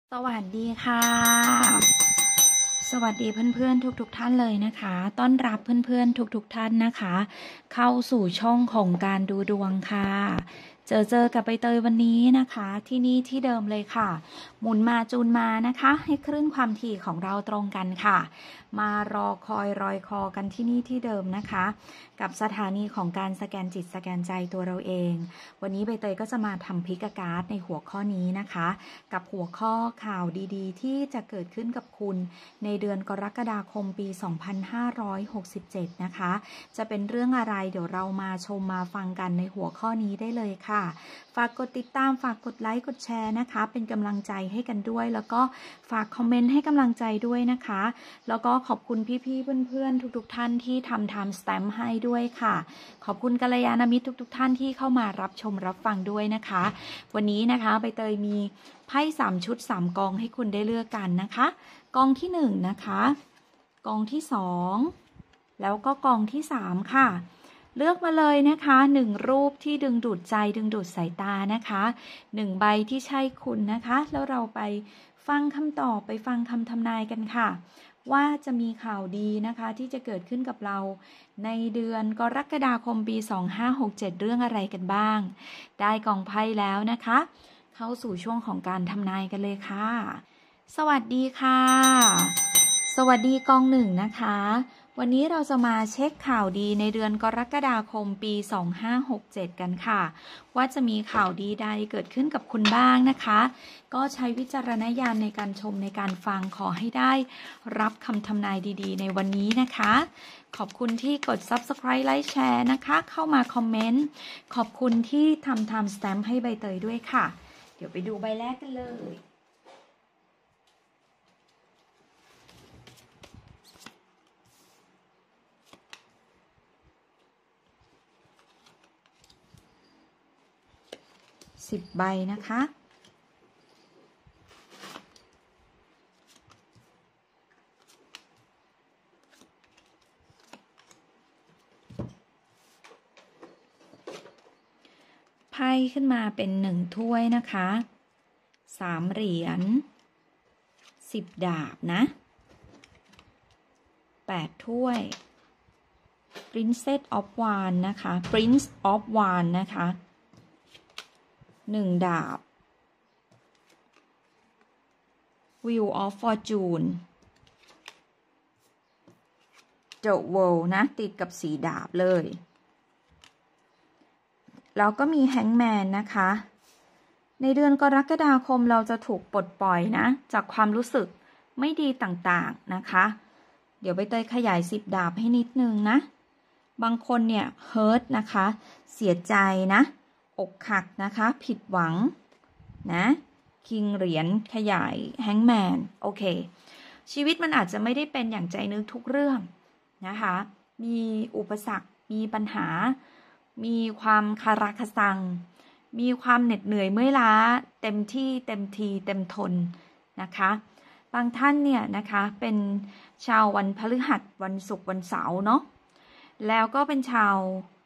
สวัสดีค่ะสวัสดีเพื่อนๆทุกท่านเลยนะคะต้อนรับเพื่อนๆทุกท่านนะคะเข้าสู่ช่องของการดูดวงค่ะเจอกับใบเตยวันนี้นะคะที่นี่ที่เดิมเลยค่ะหมุนมาจูนมานะคะให้คลื่นความถี่ของเราตรงกันค่ะมารอคอยรอยคอกันที่นี่ที่เดิมนะคะกับสถานีของการสแกนจิตสแกนใจตัวเราเองวันนี้ใบเตยก็จะมาทำพิกการ์ดในหัวข้อนี้นะคะกับหัวข้อข่าวดีๆที่จะเกิดขึ้นกับคุณในเดือนกรกฎาคมปี 2567 นะคะจะเป็นเรื่องอะไรเดี๋ยวเรามาชมมาฟังกันในหัวข้อนี้ได้เลยค่ะฝากกดติดตามฝากกดไลค์กดแชร์นะคะเป็นกำลังใจให้กันด้วยแล้วก็ฝากคอมเมนต์ให้กำลังใจด้วยนะคะแล้วก็ขอบคุณพี่ๆเพื่อนๆทุกท่านที่ทำไทม์สแตมป์ให้ด้วยค่ะขอบคุณกัลยาณมิตรทุกท่านที่เข้ามารับชมรับฟังด้วยนะคะวันนี้นะคะใบเตยมีไพ่3ชุด3กองให้คุณได้เลือกกันนะคะกองที่1นะคะกองที่2แล้วก็กองที่3ค่ะเลือกมาเลยนะคะ1รูปที่ดึงดูดใจดึงดูดสายตานะคะ1ใบที่ใช่คุณนะคะแล้วเราไปฟังคำตอบไปฟังคำทำนายกันค่ะว่าจะมีข่าวดีนะคะที่จะเกิดขึ้นกับเราในเดือนกรกฎาคมปี 2567 เรื่องอะไรกันบ้างได้กองไพ่แล้วนะคะเข้าสู่ช่วงของการทำนายกันเลยค่ะสวัสดีค่ะสวัสดีกอง1นะคะวันนี้เราจะมาเช็คข่าวดีในเดือนกรกฎาคมปี 2567 กันค่ะว่าจะมีข่าวดีใดเกิดขึ้นกับคุณบ้างนะคะก็ใช้วิจารณญาณในการชมในการฟังขอให้ได้รับคำทำนายดีๆในวันนี้นะคะขอบคุณที่กด Subscribe ไลค์แชร์นะคะเข้ามาคอมเมนต์ขอบคุณที่ทำ Time Stamp ให้ใบเตยด้วยค่ะเดี๋ยวไปดูใบแรกกันเลย10 ใบนะคะไพ่ขึ้นมาเป็น1ถ้วยนะคะ3เหรียญ10ดาบนะ8ถ้วย Princess of Wands นะคะ Prince of Wands นะคะ1ดาบ Wheel of Fortune The World นะติดกับ4ดาบเลยแล้วก็มีแฮงแมนนะคะในเดือนกรกฎาคมเราจะถูกปลดปล่อยนะจากความรู้สึกไม่ดีต่างๆนะคะเดี๋ยวใบเตยขยาย10ดาบให้นิดนึงนะบางคนเนี่ยเฮิร์ตนะคะเสียใจนะอกหักนะคะผิดหวังนะคิงเหรียญขยายแฮงแมนโอเคชีวิตมันอาจจะไม่ได้เป็นอย่างใจนึกทุกเรื่องนะคะมีอุปสรรคมีปัญหามีความคาราคาซังมีความเหน็ดเหนื่อยเมื่อยล้าเต็มที่เต็มทีเต็มทนนะคะบางท่านเนี่ยนะคะเป็นชาววันพฤหัสวันศุกร์วันเสาร์เนาะแล้วก็เป็นชาว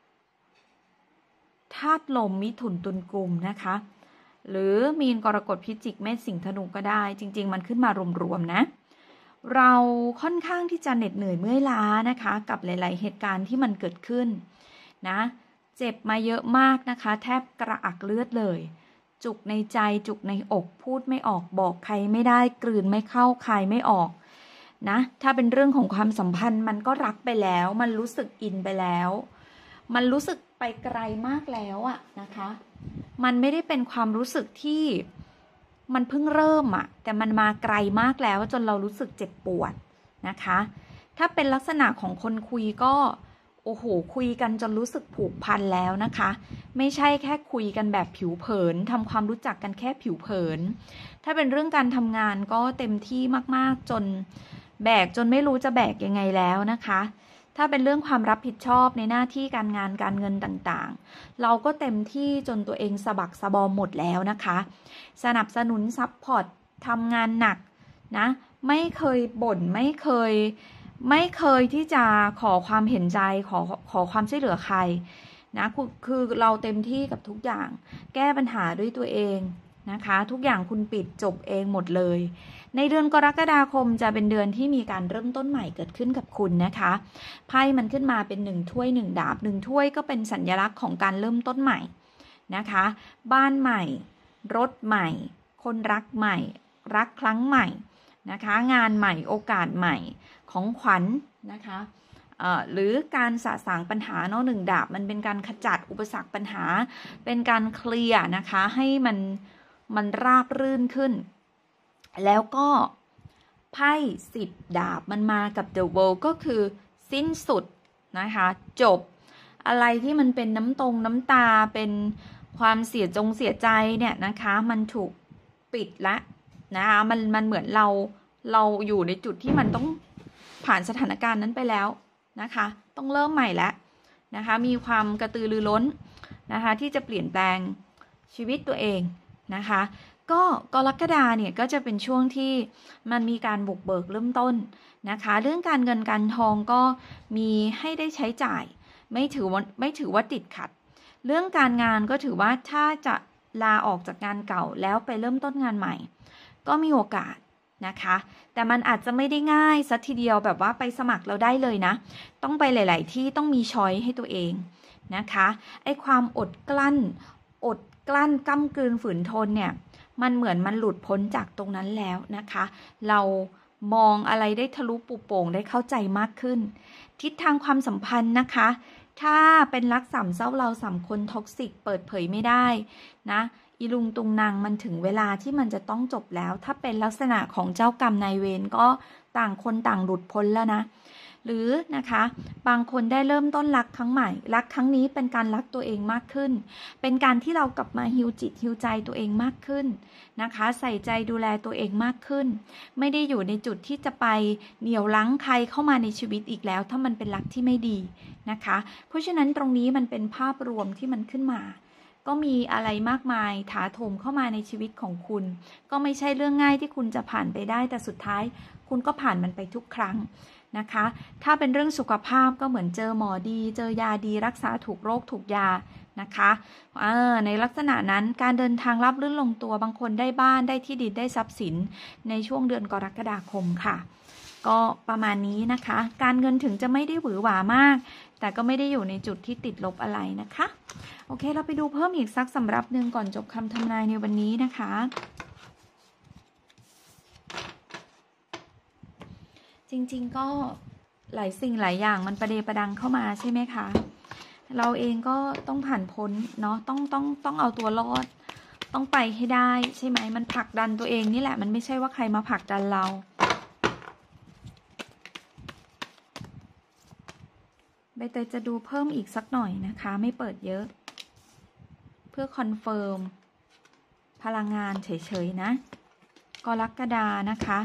ธาตุลมมิถุนตุลกุมนะคะหรือมีนกรกฎพิจิกเมษสิงห์ธนูก็ได้จริงๆมันขึ้นมารวมๆนะเราค่อนข้างที่จะเหน็ดเหนื่อยเมื่อยล้านะคะกับหลายๆเหตุการณ์ที่มันเกิดขึ้นนะเจ็บมาเยอะมากนะคะแทบกระอักเลือดเลยจุกในใจจุกในอกพูดไม่ออกบอกใครไม่ได้กลืนไม่เข้าคายไม่ออกนะถ้าเป็นเรื่องของความสัมพันธ์มันก็รักไปแล้วมันรู้สึกอินไปแล้วมันรู้สึกไปไกลมากแล้วอะนะคะมันไม่ได้เป็นความรู้สึกที่มันเพิ่งเริ่มอะแต่มันมาไกลมากแล้วจนเรารู้สึกเจ็บปวดนะคะถ้าเป็นลักษณะของคนคุยก็โอ้โหคุยกันจนรู้สึกผูกพันแล้วนะคะไม่ใช่แค่คุยกันแบบผิวเผินทำความรู้จักกันแค่ผิวเผินถ้าเป็นเรื่องการทำงานก็เต็มที่มากๆจนแบกจนไม่รู้จะแบกยังไงแล้วนะคะถ้าเป็นเรื่องความรับผิดชอบในหน้าที่การงานการเงินต่างๆเราก็เต็มที่จนตัวเองสะบักสะบอมหมดแล้วนะคะสนับสนุนซัพพอร์ตทำงานหนักนะไม่เคยบ่นไม่เคยที่จะขอความเห็นใจขอความช่วยเหลือใครนะคือเราเต็มที่กับทุกอย่างแก้ปัญหาด้วยตัวเองนะคะทุกอย่างคุณปิดจบเองหมดเลยในเดือนกรกฎาคมจะเป็นเดือนที่มีการเริ่มต้นใหม่เกิดขึ้นกับคุณนะคะไพ่มันขึ้นมาเป็น1 ถ้วย 1 ดาบ1 ถ้วยก็เป็นสัญลักษณ์ของการเริ่มต้นใหม่นะคะบ้านใหม่รถใหม่คนรักใหม่รักครั้งใหม่นะคะงานใหม่โอกาสใหม่ของขวัญนะคะหรือการสะสางปัญหาเนาะ1 ดาบมันเป็นการขจัดอุปสรรคปัญหาเป็นการเคลียร์นะคะให้มันราบรื่นขึ้นแล้วก็ไพ่10 ดาบมันมากับ The World ก็คือสิ้นสุดนะคะจบอะไรที่มันเป็นน้ำตาเป็นความเสียใจเนี่ยนะคะมันถูกปิดละนะคะมันเหมือนเราอยู่ในจุดที่มันต้องผ่านสถานการณ์นั้นไปแล้วนะคะต้องเริ่มใหม่แล้วนะคะมีความกระตือรือร้นนะคะที่จะเปลี่ยนแปลงชีวิตตัวเองนะคะก็กรกฎาเนี่ยก็จะเป็นช่วงที่มันมีการบุกเบิกเริ่มต้นนะคะเรื่องการเงินการทองก็มีให้ได้ใช้จ่ายไม่ถือว่าติดขัดเรื่องการงานก็ถือว่าถ้าจะลาออกจากงานเก่าแล้วไปเริ่มต้นงานใหม่ก็มีโอกาสนะคะแต่มันอาจจะไม่ได้ง่ายสักทีเดียวแบบว่าไปสมัครเราได้เลยนะต้องไปหลายๆที่ต้องมีช้อยให้ตัวเองนะคะไอ้ความอดกลั้นก้ำกลืนฝืนทนเนี่ยมันเหมือนมันหลุดพ้นจากตรงนั้นแล้วนะคะเรามองอะไรได้ทะลุปุโป่งได้เข้าใจมากขึ้นทิศทางความสัมพันธ์นะคะถ้าเป็นรักสามเศร้าเรา3 คนท็อกซิกเปิดเผยไม่ได้นะอีลุงตุงนางมันถึงเวลาที่มันจะต้องจบแล้วถ้าเป็นลักษณะของเจ้ากรรมนายเวรก็ต่างคนต่างหลุดพ้นแล้วนะหรือนะคะบางคนได้เริ่มต้นรักครั้งใหม่รักครั้งนี้เป็นการรักตัวเองมากขึ้นเป็นการที่เรากลับมาฮีลจิตฮีลใจตัวเองมากขึ้นนะคะใส่ใจดูแลตัวเองมากขึ้นไม่ได้อยู่ในจุดที่จะไปเหนี่ยวรั้งใครเข้ามาในชีวิตอีกแล้วถ้ามันเป็นรักที่ไม่ดีนะคะเพราะฉะนั้นตรงนี้มันเป็นภาพรวมที่มันขึ้นมาก็มีอะไรมากมายถาโถมเข้ามาในชีวิตของคุณก็ไม่ใช่เรื่องง่ายที่คุณจะผ่านไปได้แต่สุดท้ายคุณก็ผ่านมันไปทุกครั้งนะคะถ้าเป็นเรื่องสุขภาพก็เหมือนเจอหมอดีเจอยาดีรักษาถูกโรคถูกยานะคะในลักษณะนั้นการเดินทางราบรื่นลงตัวบางคนได้บ้านได้ที่ดินได้ทรัพย์สินในช่วงเดือนกรกฎาคมค่ะก็ประมาณนี้นะคะการเงินถึงจะไม่ได้หวือหวามากแต่ก็ไม่ได้อยู่ในจุดที่ติดลบอะไรนะคะโอเคเราไปดูเพิ่มอีกสักสำรับหนึ่งก่อนจบคำทำนายในวันนี้นะคะจริงๆก็หลายสิ่งหลายอย่างมันประเดประดังเข้ามาใช่ไหมคะเราเองก็ต้องผ่านพ้นเนาะต้องเอาตัวรอดต้องไปให้ได้ใช่ไหมมันผลักดันตัวเองนี่แหละมันไม่ใช่ว่าใครมาผลักดันเราใบเตยจะดูเพิ่มอีกสักหน่อยนะคะไม่เปิดเยอะเพื่อคอนเฟิร์มพลังงานเฉยๆนะกรกฎานะคะ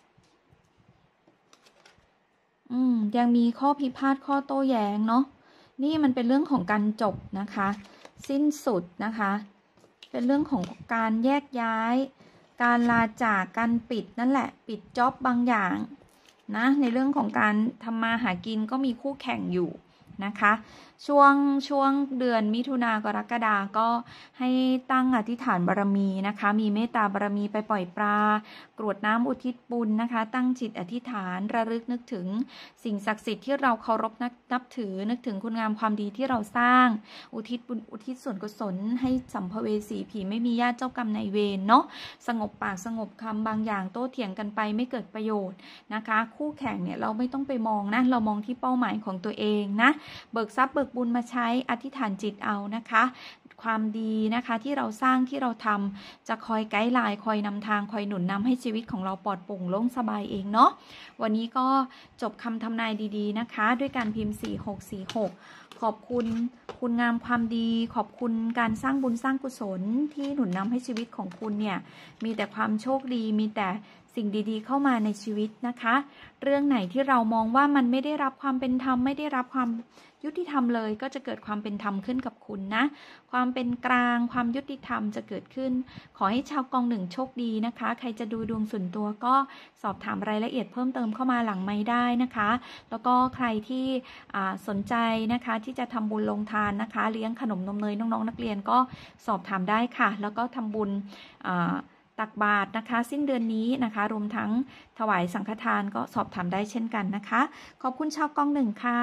ยังมีข้อพิพาทข้อโต้แย้งเนาะนี่มันเป็นเรื่องของการจบนะคะสิ้นสุดนะคะเป็นเรื่องของการแยกย้ายการลาจากการปิดนั่นแหละปิดจ็อบบางอย่างนะในเรื่องของการทำมาหากินก็มีคู่แข่งอยู่นะคะช่วงเดือนมิถุนากรกฎาก็ให้ตั้งอธิษฐานบารมีนะคะมีเมตตาบารมีไปปล่อยปลากรวดน้ำอุทิศบุญนะคะตั้งจิตอธิษฐานระลึกนึกถึงสิ่งศักดิ์สิทธิ์ที่เราเคารพนับถือนึกถึงคุณงามความดีที่เราสร้างอุทิศบุญอุทิศส่วนกุศลให้สัมภเวสีผีไม่มีญาติเจ้ากรรมนายเวรเนาะสงบปากสงบคำบางอย่างโต้เถียงกันไปไม่เกิดประโยชน์นะคะคู่แข่งเนี่ยเราไม่ต้องไปมองนะเรามองที่เป้าหมายของตัวเองนะเบิกทรัพย์เบิกบุญมาใช้อธิษฐานจิตเอานะคะความดีนะคะที่เราสร้างที่เราทำจะคอยไกด์ไลน์คอยนำทางคอยหนุนนำให้ชีวิตของเราปลอดโปร่งโล่งสบายเองเนาะวันนี้ก็จบคำทำนายดีๆนะคะด้วยการพิมพ์4646ขอบคุณคุณงามความดีขอบคุณการสร้างบุญสร้างกุศลที่หนุนนำให้ชีวิตของคุณเนี่ยมีแต่ความโชคดีมีแต่สิ่งดีๆเข้ามาในชีวิตนะคะเรื่องไหนที่เรามองว่ามันไม่ได้รับความเป็นธรรมไม่ได้รับความยุติธรรมเลยก็จะเกิดความเป็นธรรมขึ้นกับคุณนะความเป็นกลางความยุติธรรมจะเกิดขึ้นขอให้ชาวกองหนึ่งโชคดีนะคะใครจะดูดวงส่วนตัวก็สอบถามรายละเอียดเพิ่มเติมเข้ามาหลังไมค์ได้นะคะแล้วก็ใครที่สนใจนะคะที่จะทำบุญลงทานนะคะเลี้ยงขนมนมเนยน้องๆนักเรียนก็สอบถามได้ค่ะแล้วก็ทำบุญตักบาตรนะคะสิ้นเดือนนี้นะคะรวมทั้งถวายสังฆทานก็สอบถามได้เช่นกันนะคะขอบคุณชาวกองหนึ่งค่ะ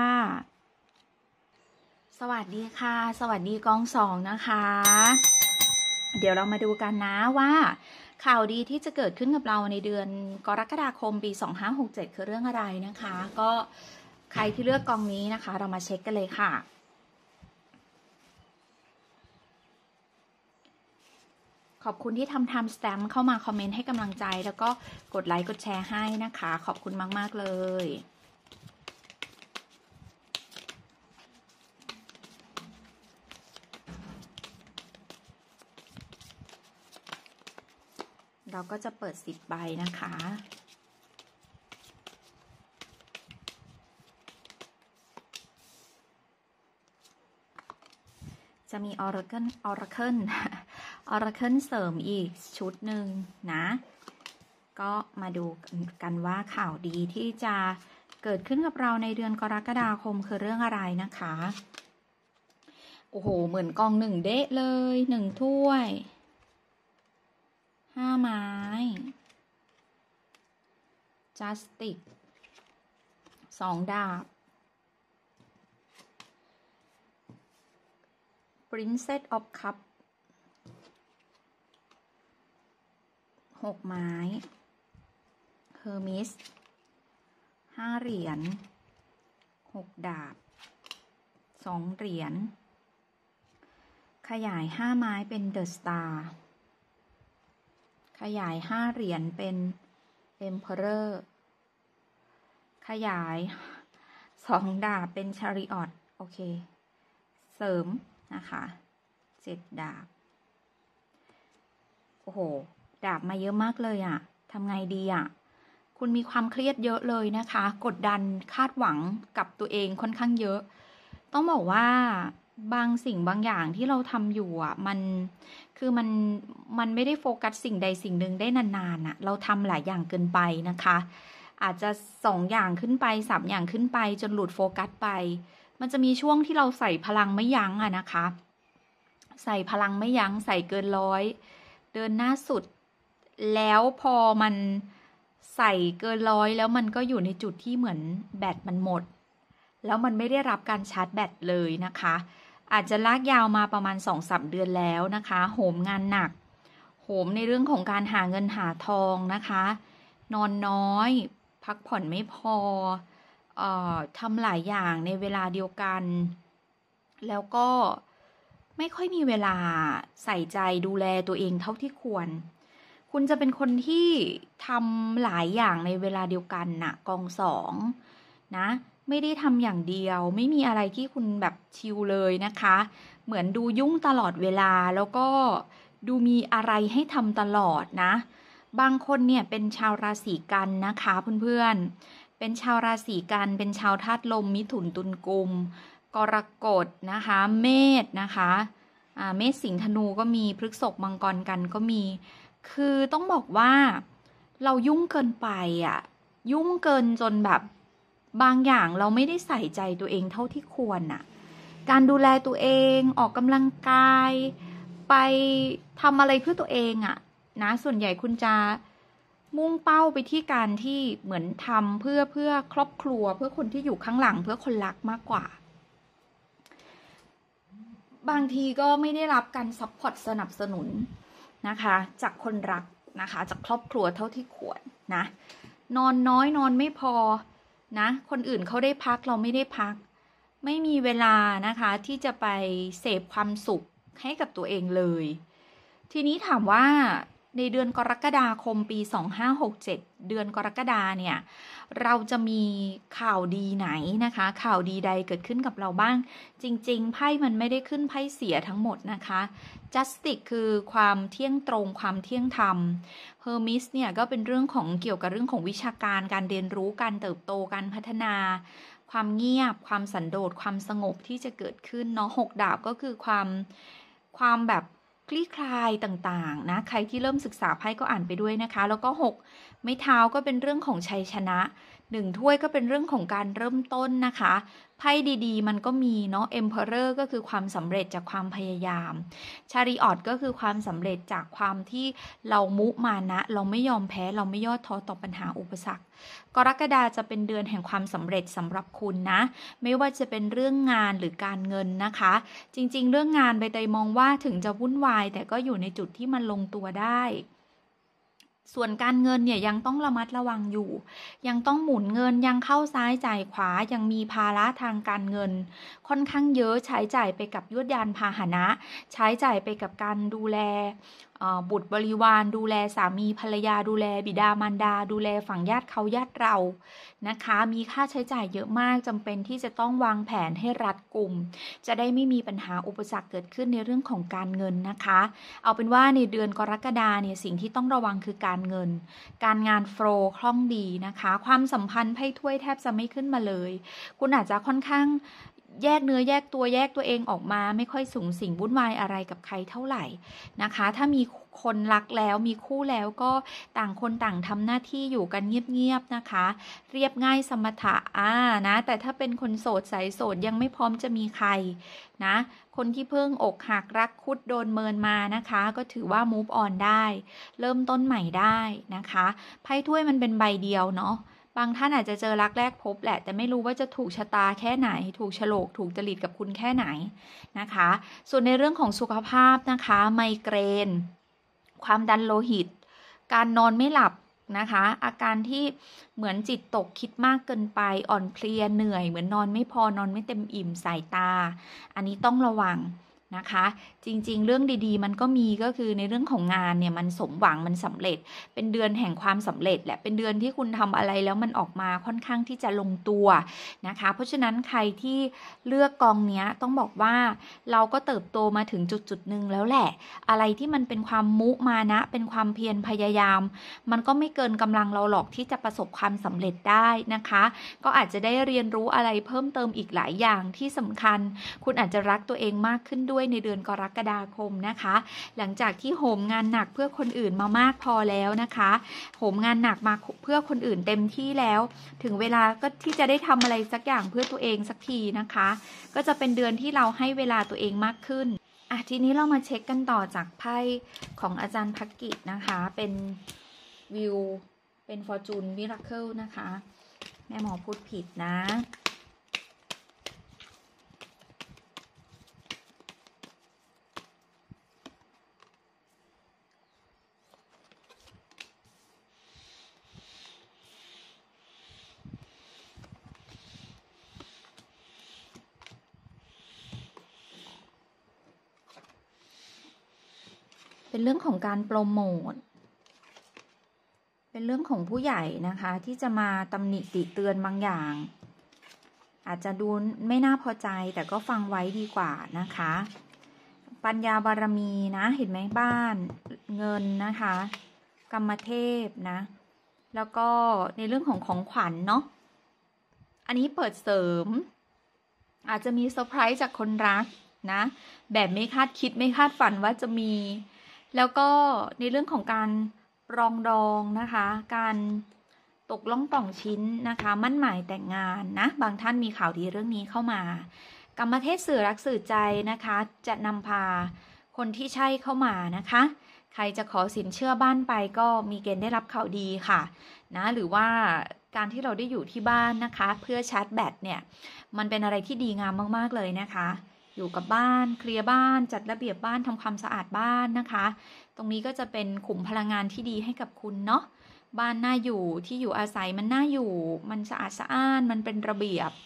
สวัสดีค่ะสวัสดีกองสองนะคะเดี๋ยวเรามาดูกันนะว่าข่าวดีที่จะเกิดขึ้นกับเราในเดือนกรกฎาคมปี2567คือเรื่องอะไรนะคะก็ใครที่เลือกกองนี้นะคะเรามาเช็คกันเลยค่ะขอบคุณที่ทำ time stamp เข้ามาคอมเมนต์ให้กำลังใจแล้วก็กดไลค์กดแชร์ให้นะคะขอบคุณมากๆเลยเราก็จะเปิด10 ใบนะคะจะมี Oracle เสริมอีกชุดหนึ่งนะก็มาดูกันว่าข่าวดีที่จะเกิดขึ้นกับเราในเดือนกรกฎาคมคือเรื่องอะไรนะคะโอ้โหเหมือนกอง1เดะเลย1ถ้วย5 ไม้ Justice 2 ดาบ Princess of Cup 6 ไม้ Hermes 5 เหรียญ6 ดาบ2 เหรียญขยาย5 ไม้เป็น The Star ขยาย5 เหรียญเป็น Emperor ขยาย2 ดาบเป็น Chariot โอเคเสริมนะคะ7 ดาบโอ้โหดาบมาเยอะมากเลยอะทำไงดีอะคุณมีความเครียดเยอะเลยนะคะกดดันคาดหวังกับตัวเองค่อนข้างเยอะต้องบอกว่าบางสิ่งบางอย่างที่เราทำอยู่อะมันไม่ได้โฟกัสสิ่งใดสิ่งหนึ่งได้นานๆอะเราทำหลายอย่างเกินไปนะคะอาจจะ2 อย่างขึ้นไป3 อย่างขึ้นไปจนหลุดโฟกัสไปมันจะมีช่วงที่เราใส่พลังไม่ยั้งอะนะคะใส่พลังไม่ยั้งใส่เกิน100เดินหน้าสุดแล้วพอมันใส่เกิน100แล้วมันก็อยู่ในจุดที่เหมือนแบตมันหมดแล้วมันไม่ได้รับการชาร์จแบตเลยนะคะอาจจะลากยาวมาประมาณ 2-3 เดือนแล้วนะคะโหมงานหนักโหมในเรื่องของการหาเงินหาทองนะคะนอนน้อยพักผ่อนไม่พอทำหลายอย่างในเวลาเดียวกันแล้วก็ไม่ค่อยมีเวลาใส่ใจดูแลตัวเองเท่าที่ควรคุณจะเป็นคนที่ทำหลายอย่างในเวลาเดียวกันน่ะกอง2นะไม่ได้ทำอย่างเดียวไม่มีอะไรที่คุณแบบชิลเลยนะคะเหมือนดูยุ่งตลอดเวลาแล้วก็ดูมีอะไรให้ทำตลอดนะบางคนเนี่ยเป็นชาวราศีกันนะคะเพื่อนๆเป็นชาวราศีกันเป็นชาวธาตุลมมิถุนตุลกุมกรกฎนะคะเมษนะคะเมษสิงห์ธนูก็มีพฤษภมังกรกันก็มีคือต้องบอกว่าเรายุ่งเกินไปอ่ะยุ่งเกินจนแบบบางอย่างเราไม่ได้ใส่ใจตัวเองเท่าที่ควรน่ะการดูแลตัวเองออกกำลังกายไปทำอะไรเพื่อตัวเองอ่ะนะส่วนใหญ่คุณจะมุ่งเป้าไปที่การที่เหมือนทำเพื่อครอบครัวเพื่อคนที่อยู่ข้างหลังเพื่อคนรักมากกว่าบางทีก็ไม่ได้รับการซัพพอร์ตสนับสนุนนะคะจากคนรักนะคะจากครอบครัวเท่าที่ควรนะนอนน้อยนอนไม่พอนะคนอื่นเขาได้พักเราไม่ได้พักไม่มีเวลานะคะที่จะไปเสพความสุขให้กับตัวเองเลยทีนี้ถามว่าในเดือนกรกฎาคมปี2567เดือนกรกฎาเนี่ยเราจะมีข่าวดีไหนนะคะข่าวดีใดเกิดขึ้นกับเราบ้างจริงๆไพ่มันไม่ได้ขึ้นไพ่เสียทั้งหมดนะคะ Justice คือความเที่ยงตรงความเที่ยงธรรม Hermes เนี่ยก็เป็นเรื่องของเกี่ยวกับเรื่องของวิชาการการเรียนรู้การเติบโตการพัฒนาความเงียบความสันโดษความสงบที่จะเกิดขึ้นเนาะ6 ดาบก็คือความแบบคลี่คลายต่างๆนะใครที่เริ่มศึกษาไพ่ก็อ่านไปด้วยนะคะแล้วก็6ไม้เท้าก็เป็นเรื่องของชัยชนะ1ถ้วยก็เป็นเรื่องของการเริ่มต้นนะคะไพ่ดีๆมันก็มีเนาะ Emperor ก็คือความสำเร็จจากความพยายาม Chariot ก็คือความสำเร็จจากความที่เรามุมานะเราไม่ยอมแพ้เราไม่ย่อท้อต่อปัญหาอุปสรรคกรกฎาจะเป็นเดือนแห่งความสำเร็จสำหรับคุณนะไม่ว่าจะเป็นเรื่องงานหรือการเงินนะคะจริงๆเรื่องงานใบเตยมองว่าถึงจะวุ่นวายแต่ก็อยู่ในจุดที่มันลงตัวได้ส่วนการเงินเนี่ยยังต้องระมัดระวังอยู่ยังต้องหมุนเงินยังเข้าซ้ายจ่ายขวายังมีภาระทางการเงินค่อนข้างเยอะใช้จ่ายไปกับยวดยานพาหนะใช้จ่ายไปกับการดูแลบุตรบริวารดูแลสามีภรรยาดูแลบิดามารดาดูแลฝั่งญาติเขาญาติเรานะคะมีค่าใช้จ่ายเยอะมากจำเป็นที่จะต้องวางแผนให้รัดกุมจะได้ไม่มีปัญหาอุปสรรคเกิดขึ้นในเรื่องของการเงินนะคะเอาเป็นว่าในเดือนกรกฎาเนี่ยสิ่งที่ต้องระวังคือการเงินการงานโฟลว์คล่องดีนะคะความสัมพันธ์ไพ่ถ้วยแทบจะไม่ขึ้นมาเลยคุณอาจจะค่อนข้างแยกเนื้อแยกตัวเองออกมาไม่ค่อยสูงสิงวุ่นวายอะไรกับใครเท่าไหร่นะคะถ้ามีคนรักแล้วมีคู่แล้วก็ต่างคนต่างทำหน้าที่อยู่กันเงียบๆนะคะเรียบง่ายสมถะนะแต่ถ้าเป็นคนโสดสายโสดยังไม่พร้อมจะมีใครนะคนที่เพิ่งอกหักรักคุดโดนเมินมานะคะก็ถือว่า move on ได้เริ่มต้นใหม่ได้นะคะไพ่ถ้วยมันเป็นใบเดียวเนาะบางท่านอาจจะเจอรักแรกพบแหละแต่ไม่รู้ว่าจะถูกชะตาแค่ไหนถูกโฉลกถูกจริตกับคุณแค่ไหนนะคะส่วนในเรื่องของสุขภาพนะคะไมเกรนความดันโลหิตการนอนไม่หลับนะคะอาการที่เหมือนจิตตกคิดมากเกินไปอ่อนเพลียเหนื่อยเหมือนนอนไม่พอนอนไม่เต็มอิ่มสายตาอันนี้ต้องระวังนะคะจริงๆเรื่องดีๆมันก็มีก็คือในเรื่องของงานเนี่ยมันสมหวังมันสำเร็จเป็นเดือนแห่งความสำเร็จแหละเป็นเดือนที่คุณทำอะไรแล้วมันออกมาค่อนข้างที่จะลงตัวนะคะเพราะฉะนั้นใครที่เลือกกองเนี้ยต้องบอกว่าเราก็เติบโตมาถึงจุดหนึ่งแล้วแหละอะไรที่มันเป็นความมุมานะเป็นความเพียรพยายามมันก็ไม่เกินกำลังเราหรอกที่จะประสบความสำเร็จได้นะคะก็อาจจะได้เรียนรู้อะไรเพิ่มเติมอีกหลายอย่างที่สำคัญคุณอาจจะรักตัวเองมากขึ้นด้วยในเดือนกรกฎาคมนะคะหลังจากที่โหมงานหนักเพื่อคนอื่นมามากพอแล้วนะคะโหมงานหนักมาเพื่อคนอื่นเต็มที่แล้วถึงเวลาก็ที่จะได้ทำอะไรสักอย่างเพื่อตัวเองสักทีนะคะก็จะเป็นเดือนที่เราให้เวลาตัวเองมากขึ้นทีนี้เรามาเช็คกันต่อจากไพ่ของอาจารย์ภักกิจนะคะเป็นวิวเป็น Fortune Miracle นะคะแม่หมอพูดผิดนะเป็นเรื่องของการโปรโมทเป็นเรื่องของผู้ใหญ่นะคะที่จะมาตำหนิติเตือนบางอย่างอาจจะดูไม่น่าพอใจแต่ก็ฟังไว้ดีกว่านะคะปัญญาบารมีนะเห็นไหมบ้านเงินนะคะกรรมเทพนะแล้วก็ในเรื่องของขวัญเนาะอันนี้เปิดเสริมอาจจะมีเซอร์ไพรส์จากคนรักนะแบบไม่คาดคิดไม่คาดฝันว่าจะมีแล้วก็ในเรื่องของการปรองดองนะคะการตกล่องป่องชิ้นนะคะมั่นหมายแต่งงานนะบางท่านมีข่าวดีเรื่องนี้เข้ามากรรมเทพสื่อรักสื่อใจนะคะจะนำพาคนที่ใช่เข้ามานะคะใครจะขอสินเชื่อบ้านไปก็มีเกณฑ์ได้รับข่าวดีค่ะนะหรือว่าการที่เราได้อยู่ที่บ้านนะคะเพื่อชาร์จแบตเนี่ยมันเป็นอะไรที่ดีงามมากๆเลยนะคะอยู่กับบ้านเคลียร์บ้านจัดระเบียบบ้านทำความสะอาดบ้านนะคะตรงนี้ก็จะเป็นขุมพลังงานที่ดีให้กับคุณเนาะบ้านน่าอยู่ที่อยู่อาศัยมันน่าอยู่มันสะอาดสะอ้านมันเป็นระเบียบ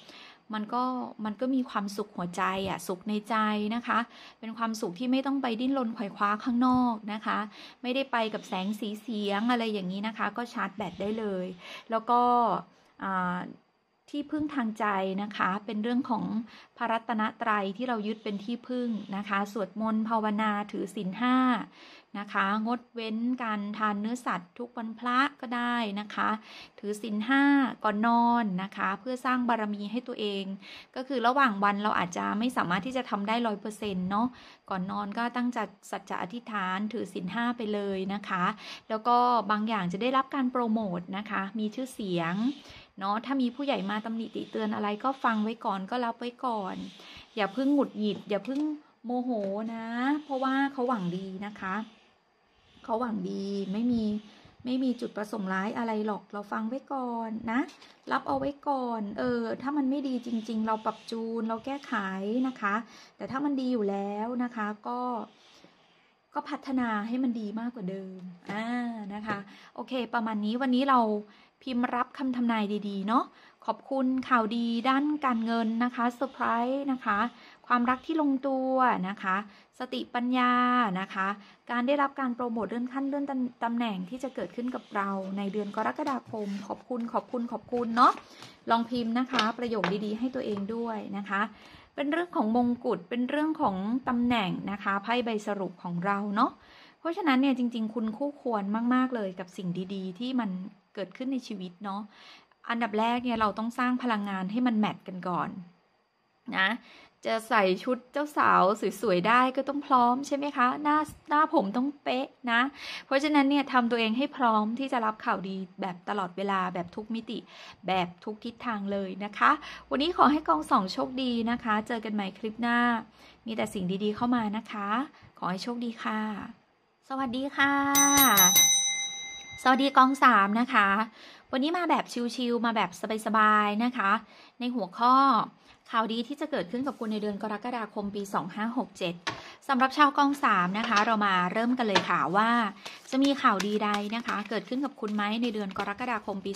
มันก็มีความสุขหัวใจสุขในใจนะคะเป็นความสุขที่ไม่ต้องไปดิ้นรนไขว่คว้าข้างนอกนะคะไม่ได้ไปกับแสงสีเสียงอะไรอย่างนี้นะคะก็ชาร์จแบตได้เลยแล้วก็ที่พึ่งทางใจนะคะเป็นเรื่องของพระรัตนตรัยที่เรายึดเป็นที่พึ่งนะคะสวดมนต์ภาวนาถือศีล 5นะคะงดเว้นการทานเนื้อสัตว์ทุกวันพระก็ได้นะคะถือศีล 5ก่อนนอนนะคะเพื่อสร้างบารมีให้ตัวเองก็คือระหว่างวันเราอาจจะไม่สามารถที่จะทำได้100%เนาะก่อนนอนก็ตั้งจัดสัจจะอธิษฐานถือศีล 5ไปเลยนะคะแล้วก็บางอย่างจะได้รับการโปรโมทนะคะมีชื่อเสียงเนาะถ้ามีผู้ใหญ่มาตำหนิติเตือนอะไรก็ฟังไว้ก่อนก็รับไว้ก่อนอย่าเพิ่งหงุดหงิดอย่าเพิ่งโมโหนะเพราะว่าเขาหวังดีนะคะเขาหวังดีไม่มีจุดประสงค์ร้ายอะไรหรอกเราฟังไว้ก่อนนะรับเอาไว้ก่อนถ้ามันไม่ดีจริงๆเราปรับจูนเราแก้ไขนะคะแต่ถ้ามันดีอยู่แล้วนะคะก็พัฒนาให้มันดีมากกว่าเดิมนะคะโอเคประมาณนี้วันนี้เราพิมพ์รับคำทำนายดีๆเนาะขอบคุณข่าวดีด้านการเงินนะคะเซอร์ไพรส์นะคะความรักที่ลงตัวนะคะสติปัญญานะคะการได้รับการโปรโมทเลื่อนขั้นเลื่อนตำแหน่งที่จะเกิดขึ้นกับเราในเดือนกรกฎาคมขอบคุณเนาะลองพิมพ์นะคะประโยคดีๆให้ตัวเองด้วยนะคะเป็นเรื่องของมงกุฎเป็นเรื่องของตำแหน่งนะคะไพ่ใบสรุปของเราเนาะเพราะฉะนั้นเนี่ยจริงๆคุณคู่ควรมากๆเลยกับสิ่งดีๆที่มันเกิดขึ้นในชีวิตเนาะอันดับแรกเนี่ยเราต้องสร้างพลังงานให้มันแมทกันก่อนนะจะใส่ชุดเจ้าสาวสวยๆได้ก็ต้องพร้อมใช่ไหมคะหน้าผมต้องเป๊ะนะเพราะฉะนั้นเนี่ยทำตัวเองให้พร้อมที่จะรับข่าวดีแบบตลอดเวลาแบบทุกมิติแบบทุกทิศทางเลยนะคะวันนี้ขอให้กองสองโชคดีนะคะเจอกันใหม่คลิปหน้ามีแต่สิ่งดีๆเข้ามานะคะขอให้โชคดีค่ะสวัสดีค่ะสวัสดีกอง3นะคะวันนี้มาแบบชิลๆมาแบบสบายๆนะคะในหัวข้อข่าวดีที่จะเกิดขึ้นกับคุณในเดือนกรกฎาคมปี2567สำหรับชาวกอง3นะคะเรามาเริ่มกันเลยค่ะว่าจะมีข่าวดีใดนะคะเกิดขึ้นกับคุณไหมในเดือนกรกฎาคมปี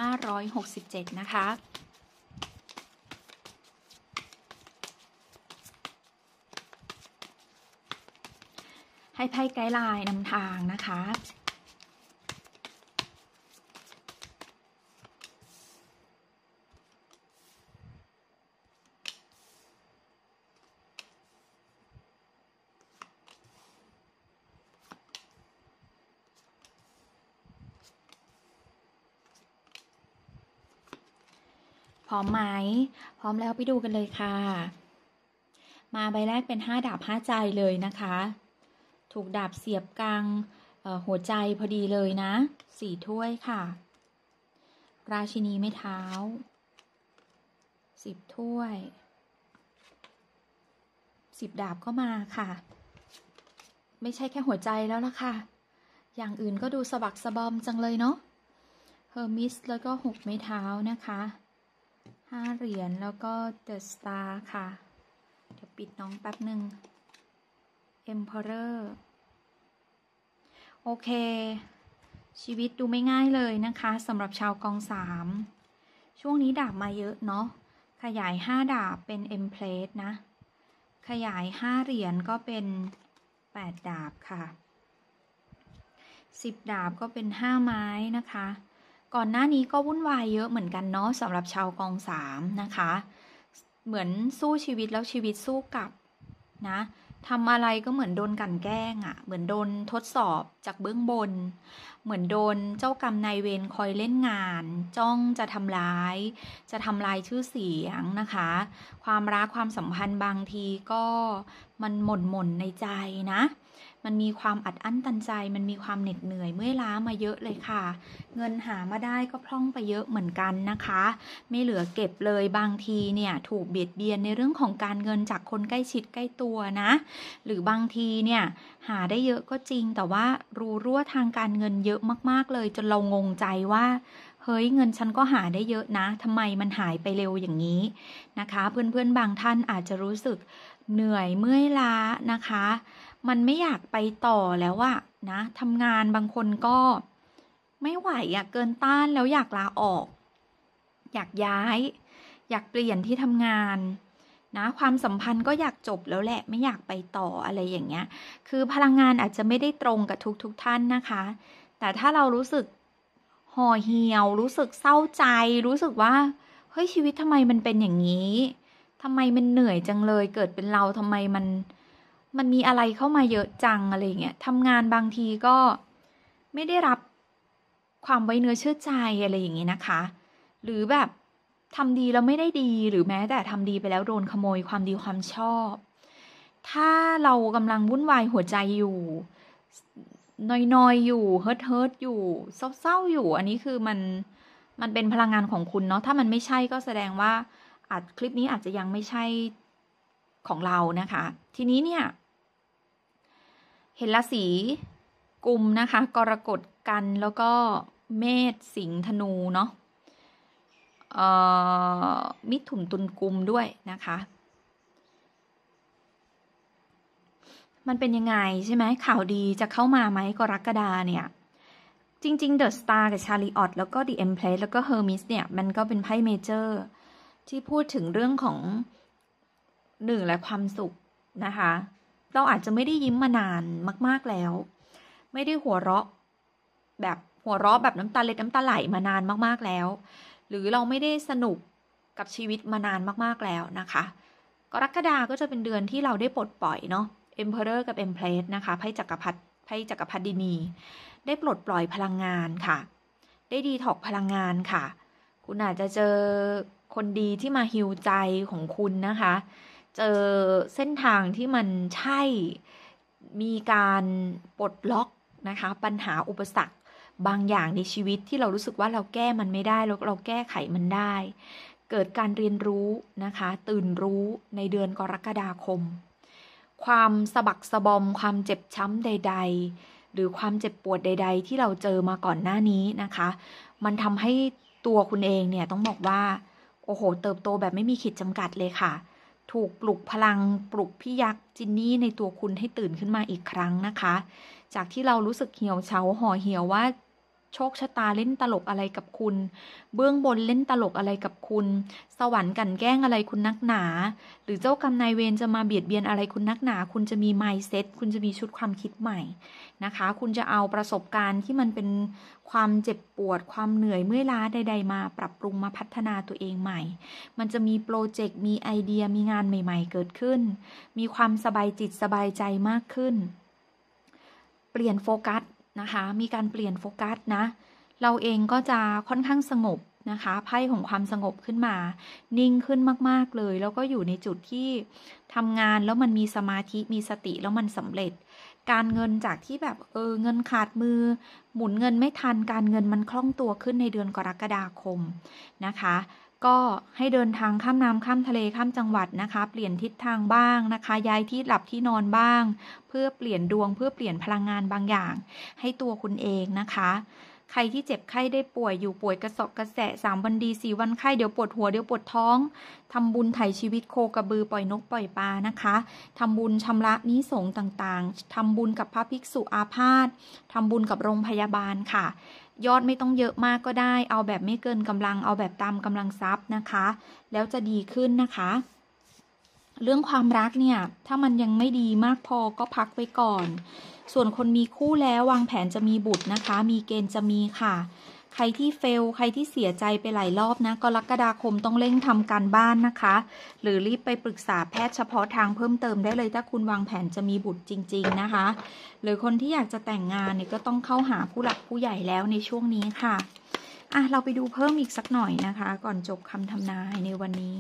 2567นะคะให้ไพ่ไกด์ไลน์นำทางนะคะพร้อมไหมพร้อมแล้วไปดูกันเลยค่ะมาใบแรกเป็น5ดาบ5ใจเลยนะคะถูกดาบเสียบกลางหัวใจพอดีเลยนะ4ถ้วยค่ะราชินีไม้เท้า10ถ้วย10ดาบก็มาค่ะไม่ใช่แค่หัวใจแล้วล่ะค่ะอย่างอื่นก็ดูสะบักสะบอมจังเลยเนาะเฮอร์มิสแล้วก็6ไม้เท้านะคะ5เหรียญแล้วก็เดอะสตาร์ค่ะเดี๋ยวปิดน้องแป๊บหนึ่ง Emperor โอเคชีวิตดูไม่ง่ายเลยนะคะสำหรับชาวกอง3ช่วงนี้ดาบมาเยอะเนาะขยาย5ดาบเป็น Empress นะขยาย5เหรียญก็เป็น8ดาบค่ะ10ดาบก็เป็น5ไม้นะคะก่อนหน้านี้ก็วุ่นวายเยอะเหมือนกันเนาะสำหรับชาวกอง3นะคะเหมือนสู้ชีวิตแล้วชีวิตสู้กลับนะทำอะไรก็เหมือนโดนกลั่นแกล้งเหมือนโดนทดสอบจากเบื้องบนเหมือนโดนเจ้ากรรมนายเวรคอยเล่นงานจ้องจะทำร้ายชื่อเสียงนะคะความรักความสัมพันธ์บางทีก็มันหม่นในใจนะมันมีความอัดอั้นตันใจมันมีความเหน็ดเหนื่อยเมื่อยล้ามาเยอะเลยค่ะเงินหามาได้ก็พร่องไปเยอะเหมือนกันนะคะไม่เหลือเก็บเลยบางทีเนี่ยถูกเบียดเบียนในเรื่องของการเงินจากคนใกล้ชิดใกล้ตัวนะหรือบางทีเนี่ยหาได้เยอะก็จริงแต่ว่ารูรั่วทางการเงินเยอะมากๆเลยจนเรางงใจว่าเฮ้ยเงินฉันก็หาได้เยอะนะทำไมมันหายไปเร็วอย่างนี้นะคะเพื่อนๆบางท่านอาจจะรู้สึกเหนื่อยเมื่อยล้านะคะมันไม่อยากไปต่อแล้วนะทำงานบางคนก็ไม่ไหวเกินต้านแล้วอยากลาออกอยากย้ายอยากเปลี่ยนที่ทำงานนะความสัมพันธ์ก็อยากจบแล้วแหละไม่อยากไปต่ออะไรอย่างเงี้ยคือพลังงานอาจจะไม่ได้ตรงกับทุกท่านนะคะแต่ถ้าเรารู้สึกห่อเหี่ยวรู้สึกเศร้าใจรู้สึกว่าเฮ้ยชีวิตทำไมมันเป็นอย่างนี้ทำไมมันเหนื่อยจังเลยเกิดเป็นเราทำไมมันมีอะไรเข้ามาเยอะจังอะไรเงี้ยทำงานบางทีก็ไม่ได้รับความไว้เนื้อเชื่อใจอะไรอย่างงี้นะคะหรือแบบทำดีแล้วไม่ได้ดีหรือแม้แต่ทำดีไปแล้วโดนขโมยความดีความชอบ ถ้าเรากำลังวุ่นวายหัวใจอยู่นอยอยู่เฮิร์ตอยู่เศร้าอยู่ อันนี้คือมันเป็นพลังงานของคุณเนาะถ้ามันไม่ใช่ก็แสดงว่าคลิปนี้อาจจะยังไม่ใช่ของเรานะคะ ทีนี้เนี่ย เห็นราศีกุมนะคะ กรกฎกันแล้วก็เมษสิงห์ธนูเนาะมิถุนตุลกุมด้วยนะคะ มันเป็นยังไงใช่ไหมข่าวดีจะเข้ามาไหมกรกฎาเนี่ยจริงๆ The Star กับ Chariot แล้วก็ The Empress แล้วก็ Hermes เนี่ยมันก็เป็นไพ่เมเจอร์ที่พูดถึงเรื่องของหนึ่งและความสุขนะคะเราอาจจะไม่ได้ยิ้มมานานมากๆแล้วไม่ได้หัวเราะแบบน้ำตาเล็ดน้ำตาไหลมานานมากๆแล้วหรือเราไม่ได้สนุกกับชีวิตมานานมากๆแล้วนะคะกรกฎาก็จะเป็นเดือนที่เราได้ปลดปล่อยเนาะ Emperor กับ Empress นะคะไพ่จักรพรรดินีได้ปลดปล่อยพลังงานค่ะได้ดีท็อกพลังงานค่ะคุณอาจจะเจอคนดีที่มาฮีลใจของคุณนะคะเจอเส้นทางที่มันใช่มีการปลดล็อกนะคะปัญหาอุปสรรคบางอย่างในชีวิตที่เรารู้สึกว่าเราแก้มันไม่ได้แล้วเราแก้ไขมันได้เกิดการเรียนรู้นะคะตื่นรู้ในเดือนกรกฎาคมความสะบักสะบอมความเจ็บช้ำใดๆหรือความเจ็บปวดใดๆที่เราเจอมาก่อนหน้านี้นะคะมันทำให้ตัวคุณเองเนี่ยต้องบอกว่าโอ้โหเติบโตแบบไม่มีขีดจำกัดเลยค่ะถูกปลุกพลังปลุกพี่ยักษ์จินนี่ในตัวคุณให้ตื่นขึ้นมาอีกครั้งนะคะจากที่เรารู้สึกเหี่ยวเฉาห่อเหี่ยวว่าโชคชะตาเล่นตลกอะไรกับคุณเบื้องบนเล่นตลกอะไรกับคุณสวรรค์กลั่นแกล้งอะไรคุณนักหนาหรือเจ้ากรรมนายเวรจะมาเบียดเบียนอะไรคุณนักหนาคุณจะมี mindset คุณจะมีชุดความคิดใหม่นะคะคุณจะเอาประสบการณ์ที่มันเป็นความเจ็บปวดความเหนื่อยเมื่อยล้าใดๆมาปรับปรุงมาพัฒนาตัวเองใหม่มันจะมีโปรเจกต์มีไอเดียมีงานใหม่ๆเกิดขึ้นมีความสบายจิตสบายใจมากขึ้นเปลี่ยนโฟกัสนะคะมีการเปลี่ยนโฟกัสนะเราเองก็จะค่อนข้างสงบนะคะไพ่ของความสงบขึ้นมานิ่งขึ้นมากๆเลยแล้วก็อยู่ในจุดที่ทำงานแล้วมันมีสมาธิมีสติแล้วมันสำเร็จการเงินจากที่แบบเงินขาดมือหมุนเงินไม่ทันการเงินมันคล่องตัวขึ้นในเดือนกรกฎาคมนะคะก็ให้เดินทางข้ามน้ำข้ามทะเลข้ามจังหวัดนะคะเปลี่ยนทิศทางบ้างนะคะย้ายที่หลับที่นอนบ้างเพื่อเปลี่ยนดวงเพื่อเปลี่ยนพลังงานบางอย่างให้ตัวคุณเองนะคะใครที่เจ็บไข้ได้ป่วยอยู่ป่วยกระสอบกระแส3 วันดี4 วันไข้เดี๋ยวปวดหัวเดี๋ยวปวดท้องทำบุญไถ่ชีวิตโคกระบือปล่อยนกปล่อยปลานะคะทำบุญชำระหนี้สงฆ์ต่างๆทำบุญกับพระภิกษุอาพาธทำบุญกับโรงพยาบาลค่ะยอดไม่ต้องเยอะมากก็ได้เอาแบบไม่เกินกำลังเอาแบบตามกำลังทรัพย์นะคะแล้วจะดีขึ้นนะคะเรื่องความรักเนี่ยถ้ามันยังไม่ดีมากพอก็พักไว้ก่อนส่วนคนมีคู่แล้ววางแผนจะมีบุตรนะคะมีเกณฑ์จะมีค่ะใครที่เฟลใครที่เสียใจไปหลายรอบนะกรกฎาคมต้องเร่งทำการบ้านนะคะหรือรีบไปปรึกษาแพทย์เฉพาะทางเพิ่มเติมได้เลยถ้าคุณวางแผนจะมีบุตรจริงๆนะคะหรือคนที่อยากจะแต่งงานเนี่ยก็ต้องเข้าหาผู้หลักผู้ใหญ่แล้วในช่วงนี้ค่ะเราไปดูเพิ่มอีกสักหน่อยนะคะก่อนจบคำทำนายในวันนี้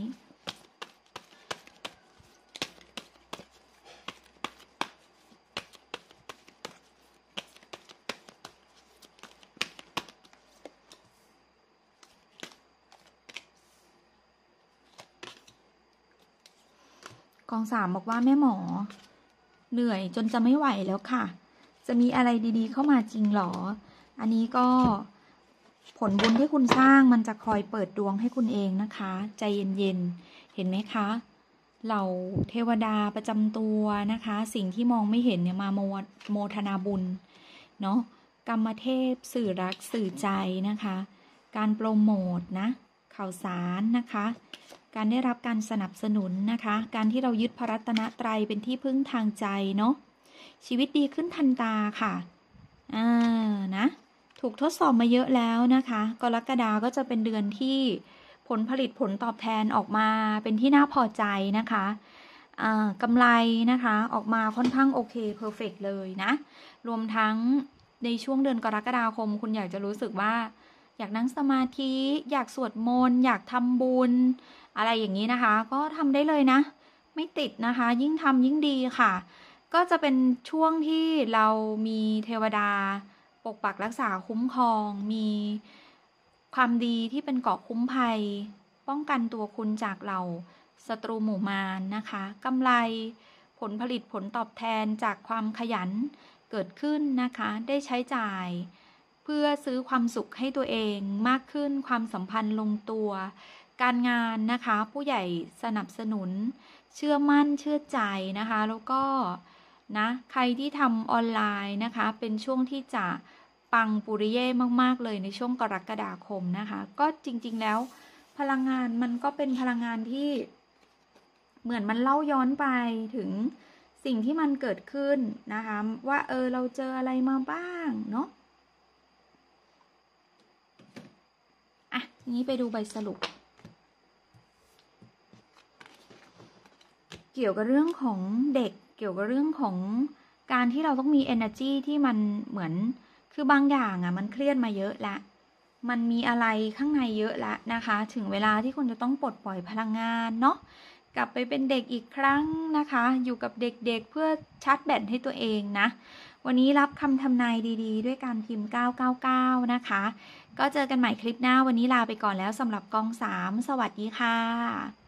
กอง3บอกว่าแม่หมอเหนื่อยจนจะไม่ไหวแล้วค่ะจะมีอะไรดีๆเข้ามาจริงหรออันนี้ก็ผลบุญที่คุณสร้างมันจะคอยเปิดดวงให้คุณเองนะคะใจเย็นๆเห็นไหมคะเหล่าเทวดาประจำตัวนะคะสิ่งที่มองไม่เห็นเนี่ยมาโมทนาบุญเนาะกรรมเทพสื่อรักสื่อใจนะคะการโปรโมทนะข่าวสารนะคะ การได้รับการสนับสนุนนะคะ การที่เรายึดพระรัตนตรัยเป็นที่พึ่งทางใจเนาะชีวิตดีขึ้นทันตาค่ะนะถูกทดสอบมาเยอะแล้วนะคะกรกฎาก็จะเป็นเดือนที่ผลผลิตผลตอบแทนออกมาเป็นที่น่าพอใจนะคะกำไรนะคะออกมาค่อนข้างโอเคเพอร์เฟกต์เลยนะรวมทั้งในช่วงเดือนกรกฎาคมคุณอยากจะรู้สึกว่าอยากนั่งสมาธิอยากสวดมนต์อยากทำบุญอะไรอย่างนี้นะคะก็ทำได้เลยนะไม่ติดนะคะยิ่งทำยิ่งดีค่ะก็จะเป็นช่วงที่เรามีเทวดาปกปักรักษาคุ้มครองมีความดีที่เป็นเกราะคุ้มภัยป้องกันตัวคุณจากเราศัตรูหมู่มารนะคะกำไรผลผลิตผลตอบแทนจากความขยันเกิดขึ้นนะคะได้ใช้จ่ายเพื่อซื้อความสุขให้ตัวเองมากขึ้นความสัมพันธ์ลงตัวการงานนะคะผู้ใหญ่สนับสนุนเชื่อมั่นเชื่อใจนะคะแล้วก็นะใครที่ทำออนไลน์นะคะเป็นช่วงที่จะปังปุริเย่มากๆเลยในช่วงกรกฎาคมนะคะก็จริงๆแล้วพลังงานมันก็เป็นพลังงานที่เหมือนมันเล่าย้อนไปถึงสิ่งที่มันเกิดขึ้นนะคะว่าเราเจออะไรมาบ้างเนาะนี้ไปดูใบสรุปเกี่ยวกับเรื่องของเด็กเกี่ยวกับเรื่องของการที่เราต้องมี energy ที่มันเหมือนคือบางอย่างมันเครียดมาเยอะละมันมีอะไรข้างในเยอะละนะคะถึงเวลาที่คุณจะต้องปลดปล่อยพลังงานเนาะกลับไปเป็นเด็กอีกครั้งนะคะอยู่กับเด็กๆเพื่อชาร์จแบตให้ตัวเองนะวันนี้รับคำทำนายดีๆด้วยการพิมพ์999นะคะก็เจอกันใหม่คลิปหน้าวันนี้ลาไปก่อนแล้วสำหรับกอง3สวัสดีค่ะ